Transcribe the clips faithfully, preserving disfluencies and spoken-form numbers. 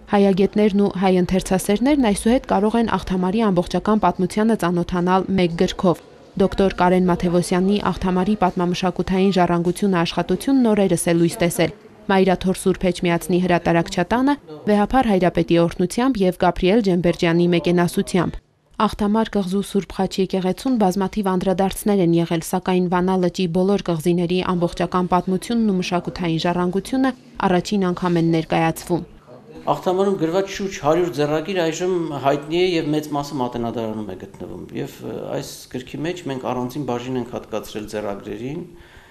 Հայագետներն ու հայ ընթերցասերներն այսուհետ կարող են Աղթամարի ամբողջական պատմությանը ծանոթանալ մեկ գրքով։ Դոկտոր Կարեն Մաթևոսյանի Աղթամարի պատմամշակութային ժառանգությունը աշխատությունն օրերս է լույս տեսել Մայրաթոր Սուրբ Էջմիածնի հրատարակչատանը Վեհափար Հայրապետի օրհնությամբ եւ Գաբրիել Ջեմբերջյանի մեկենասությամբ։ Աղթամար կղզու Սուրբ Խաչ եկեղեցուն բազմաթիվ անդրադարձներ են եղել, սակայն Վանա լճի բոլոր կղզիների ամբողջական պատմությունն ու մշակութային ժառանգությունը առաջին անգամ են ներկայացվում։ Աղթամարում գրված շուրջ հարյուր ձեռագիր այժմ հայտնի է եւ մեծ մասը Մատենադարանում է գտնվում։ Եվ այս գրքի մեջ մենք առանձին բաժին ենք հատկացրել ձեռագրերին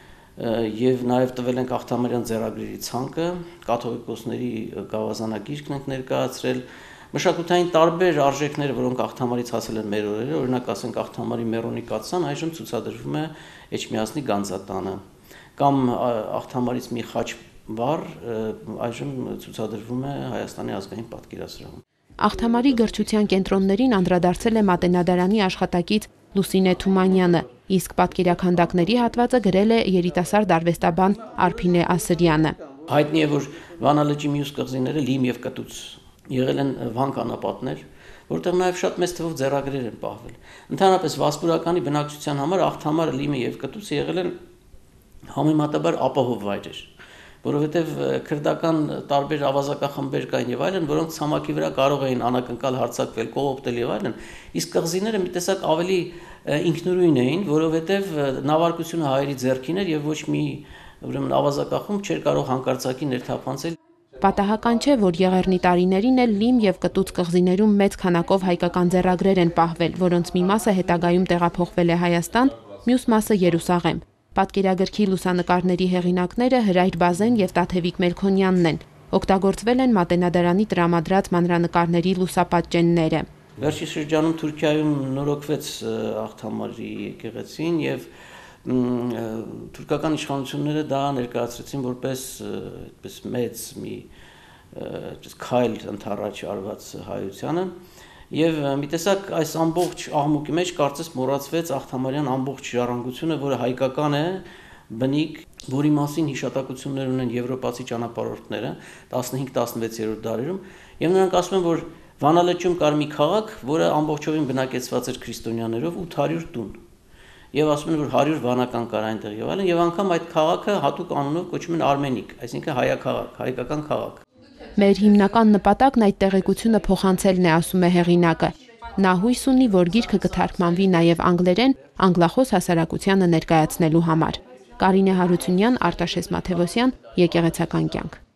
եւ նաեւ տվել ենք Աղթամարյան ձեռագրերի ցանկը, կաթողիկոսների գավազանագիրքն ենք ներկայացրել, մշակութային տարբեր արժեքներ, որոնք Աղթամարից հասել են մեր օրերը, օրինակ ասենք Աղթամարի Մերոնի կաթսան այժմ ցուցադրվում է Էջմիածնի Գանձատանը, կամ Աղթամարից մի խաչ վառ այժմ ցուցադրվում է Հայաստանի ազգային պատկերասրահում։ Աղթամարի գրչության կենտրոններին անդրադարձել է Մատենադարանի աշխատակից Լուսինե Թումանյանը, իսկ պատկերաքանդակների հատվածը գրել է երիտասարդ արվեստաբան Արփինե Ասրյանը։ Հայտնի է, որ Վանա լճի մյուս կղզիները Լիմ եւ Կտուց եղել են վանք անապատներ, որտեղ նաեւ շատ մեծ թվով ձեռագրեր են պահվել։ Ընդհանրապես վասպուրականի բնակչության համար Աղթամարը, Լիմը եւ Կտուցը եղել են համեմատաբար ապահով վայրեր, որովհետև քրդական տարբեր ավազակախմբեր կային եւ այլն, որոնք ցամաքի վրա կարող էին անակնկալ հարձակվել, կողոպտել եւ այլն, իսկ կղզիները մի տեսակ ավելի ինքնուրույն էին, որովհետև նավարկությունը հայերի ձեռքին էր եւ ոչ մի ուրեմն ավազակախումբ չէր կարող հանկարծակի ներթափանցել։ Պատահական չէ, որ եղեռնի տարիներին էլ Լիմ եւ Կտուց կղզիներում մեծ քանակով հայկական ձեռագրեր են պահվել, որոնց մի մասը հետագայում տեղափոխվել է Հայաստան, մյուս մասը Երուսաղեմ։ Պատկերագրքի լուսանկարների հեղինակները Հրայր Բազեն եւ Տաթևիկ Մելքոնյանն են։ Օգտագործվել են Մատենադարանի տրամադրած մանրանկարների լուսապատճենները։ Վերջի շրջանում Թուրքիայում նորոգվեց Աղթամարի եկեղեցին եւ թուրքական իշխանությունները դա ներկայացրեցին որպես այդպես մեծ մի քայլ ընդառաջ արված հայությանը։ Եվ մի տեսակ այս ամբողջ աղմուկի մեջ կարծես մոռացվեց Աղթամարյան ամբողջ ժառանգությունը, որը հայկական է, բնիկ, որի մասին հիշատակություններ ունեն եվրոպացի ճանապարհորդները տասնհինգ տասնվեցերորդ դարերում, եւ նրանք ասում են, որ Վանա լճում կար մի քաղաք, որը ամբողջովին բնակեցված էր քրիստոնյաներով ութ հարյուր տուն։ Եվ ասում են, որ հարյուր վանական կար այնտեղ եւ այլն, եւ անգամ այդ քաղաքը հատուկ անունով կոչում են Արմենիկ, այսինքն հայաքաղաք, հայկական քաղաք։ Մեր հիմնական նպատակն այդ տեղեկությունը փոխանցելն է, ասում է հեղինակը։ Նա հույս ունի, որ գիրքը կթարգմանվի նաև անգլերեն, անգլախոս հասարակությանը ներկայացնելու համար։ Կարինե Հարությունյան, Արտաշես Մաթևոսյան, Եկեղեցական կյանք։